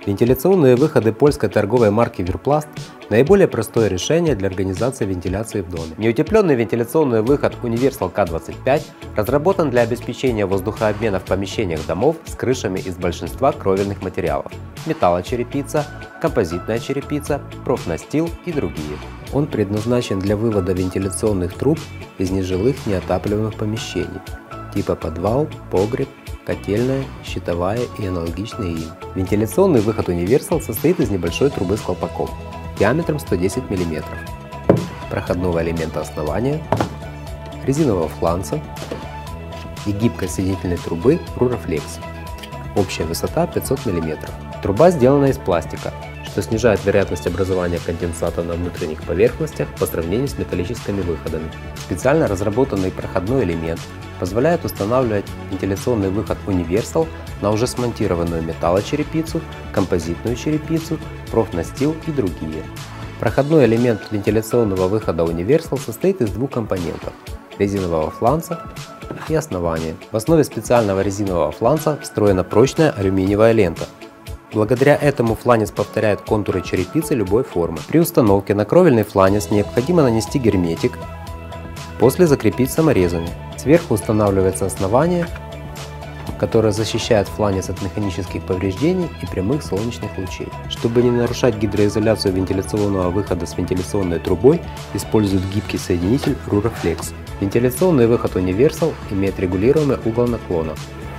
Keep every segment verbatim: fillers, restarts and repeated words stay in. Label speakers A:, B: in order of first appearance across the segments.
A: Вентиляционные выходы польской торговой марки Вирпласт – наиболее простое решение для организации вентиляции в доме. Неутепленный вентиляционный выход Universal К двадцать пять разработан для обеспечения воздухообмена в помещениях домов с крышами из большинства кровельных материалов – металлочерепица, композитная черепица, профнастил и другие. Он предназначен для вывода вентиляционных труб из нежилых неотапливаемых помещений типа подвал, погреб, котельная, щитовая и аналогичные им. Вентиляционный выход Universal состоит из небольшой трубы с колпаком диаметром сто десять миллиметров, проходного элемента основания, резинового фланца и гибкой соединительной трубы Ruraflex. Общая высота пятьсот миллиметров. Труба сделана из пластика, что снижает вероятность образования конденсата на внутренних поверхностях по сравнению с металлическими выходами. Специально разработанный проходной элемент позволяет устанавливать вентиляционный выход Universal на уже смонтированную металлочерепицу, композитную черепицу, профнастил и другие. Проходной элемент вентиляционного выхода Universal состоит из двух компонентов – резинового фланца и основания. В основе специального резинового фланца встроена прочная алюминиевая лента. Благодаря этому фланец повторяет контуры черепицы любой формы. При установке на кровельный фланец необходимо нанести герметик, после закрепить саморезами. Сверху устанавливается основание, которое защищает фланец от механических повреждений и прямых солнечных лучей. Чтобы не нарушать гидроизоляцию вентиляционного выхода с вентиляционной трубой, используют гибкий соединитель Ruraflex. Вентиляционный выход Universal имеет регулируемый угол наклона.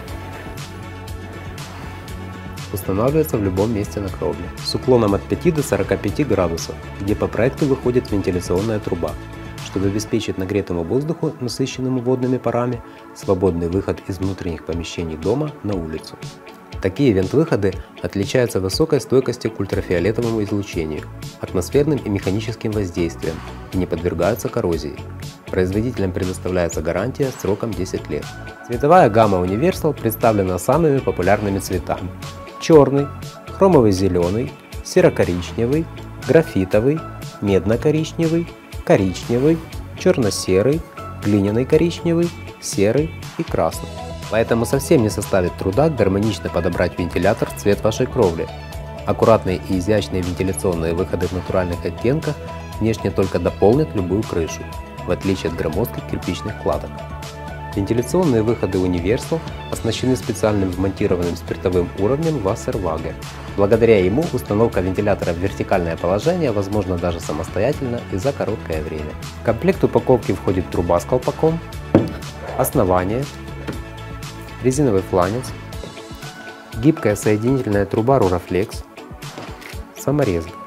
A: Устанавливается в любом месте на кровле с уклоном от пяти до сорока пяти градусов, где по проекту выходит вентиляционная труба, чтобы обеспечить нагретому воздуху, насыщенному водными парами, свободный выход из внутренних помещений дома на улицу. Такие вент-выходы отличаются высокой стойкостью к ультрафиолетовому излучению, атмосферным и механическим воздействиям и не подвергаются коррозии. Производителям предоставляется гарантия сроком десять лет. Цветовая гамма Universal представлена самыми популярными цветами: черный, хромовый зеленый, серо-коричневый, графитовый, медно-коричневый, коричневый, черно-серый, глиняный коричневый, серый и красный. Поэтому совсем не составит труда гармонично подобрать вентилятор в цвет вашей кровли. Аккуратные и изящные вентиляционные выходы в натуральных оттенках внешне только дополнят любую крышу, в отличие от громоздких кирпичных кладок. Вентиляционные выходы Universal оснащены специальным вмонтированным спиртовым уровнем Wasserwaage. Благодаря ему установка вентилятора в вертикальное положение возможна даже самостоятельно и за короткое время. В комплект упаковки входит труба с колпаком, основание, резиновый фланец, гибкая соединительная труба Ruraflex, саморезы.